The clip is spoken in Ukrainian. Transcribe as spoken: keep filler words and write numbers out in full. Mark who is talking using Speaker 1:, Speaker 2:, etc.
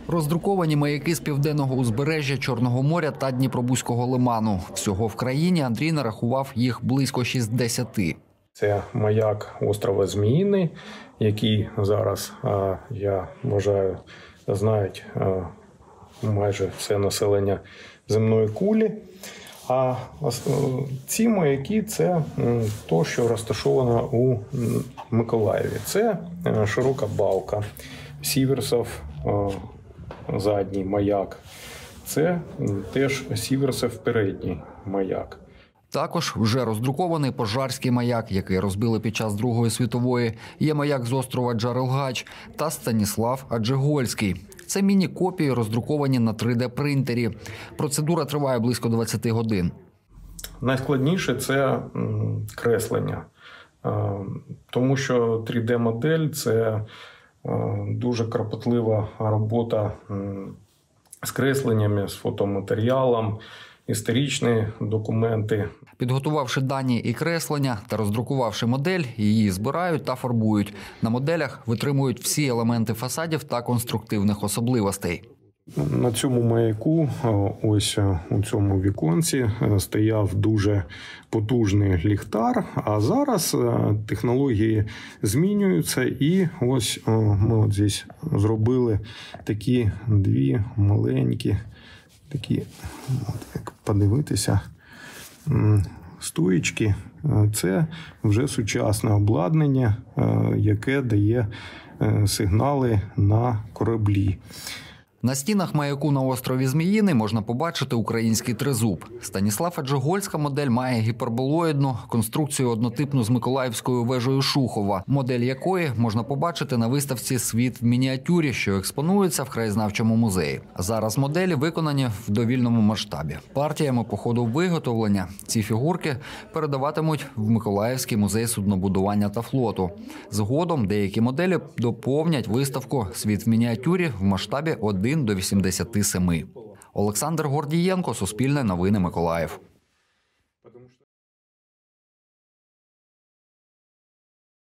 Speaker 1: Роздруковані маяки з південного узбережжя Чорного моря та Дніпробузького лиману. Всього в країні Андрій нарахував їх близько шістдесяти.
Speaker 2: Це маяк острова Зміїний, який зараз, я вважаю, знають майже все населення земної кулі. А ці маяки – це то, що розташовано у Миколаєві. Це широка балка, Сіверсов задній маяк. Це теж Сіверсов передній маяк.
Speaker 1: Також вже роздрукований Пожарський маяк, який розбили під час Другої світової. Є маяк з острова Джарелгач та Станіслав Аджигольський. Це міні-копії, роздруковані на три де принтері. Процедура триває близько двадцяти годин.
Speaker 2: Найскладніше – це креслення. Тому що три де модель – це дуже кропотлива робота з кресленнями, з фотоматеріалом, історичні документи.
Speaker 1: Підготувавши дані і креслення та роздрукувавши модель, її збирають та фарбують. На моделях витримують всі елементи фасадів та конструктивних особливостей.
Speaker 2: На цьому маяку, ось у цьому віконці, стояв дуже потужний ліхтар, а зараз технології змінюються і ось ми от здесь зробили такі дві маленькі, такі, от як подивитися, стоїчки. Це вже сучасне обладнання, яке дає сигнали на кораблі.
Speaker 1: На стінах маяку на острові Зміїний можна побачити український тризуб. Станіслав Аджигольська модель має гіперболоїдну конструкцію однотипну з Миколаївською вежею Шухова, модель якої можна побачити на виставці «Світ в мініатюрі», що експонується в краєзнавчому музеї. Зараз моделі виконані в довільному масштабі. Партіями по ходу виготовлення ці фігурки передаватимуть в Миколаївський музей суднобудування та флоту. Згодом деякі моделі доповнять виставку «Світ в мініатюрі» в масштабі один до вісімдесяти семи. Олександр Гордієнко, Суспільне новини, Миколаїв.